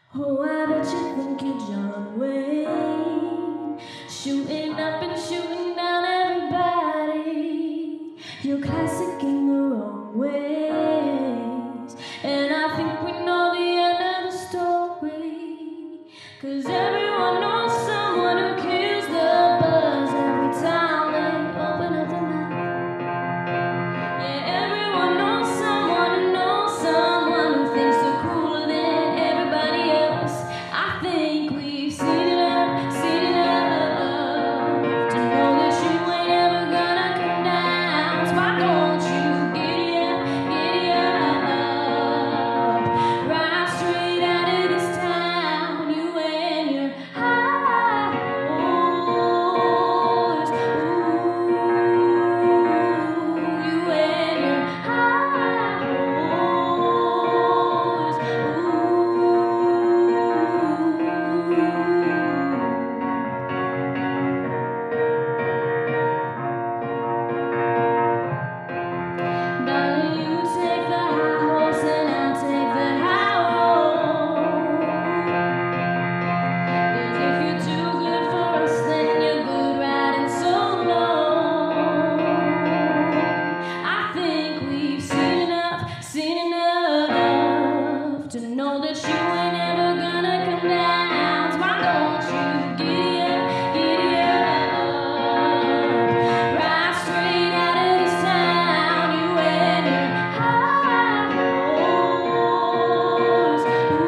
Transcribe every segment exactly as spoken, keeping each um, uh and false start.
Oh, I bet you think you're John Wayne, shooting up and shooting down everybody. You're classic in the wrong ways, and I think we know the end of the story, 'cause everyone knows someone who kills the buzz every time they open up their mouth. Yeah, everyone knows someone who knows someone who thinks they're cooler than everybody else. I think we've seen enough, seen enough to know that you ain't ever gonna come down. So why don't you giddy up, giddy up, ride straight out of this town, you and your high horse. Ooh, you and your high horse. Darling, you take the high horse and I'll take the high road. 'Cause if you're too good for us, then you're good riding solo. I think we've seen enough, seen enough to know that you ain't ever gonna come down. So why don't you giddy up, giddy up, ride straight out of this town, you and your high horse.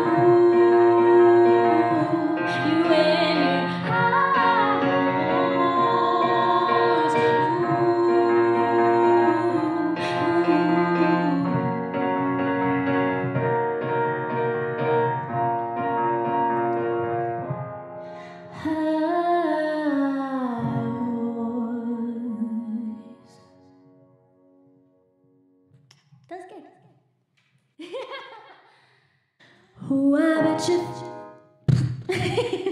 Ooh, you and your high horse. That's good. Oh, I bet you.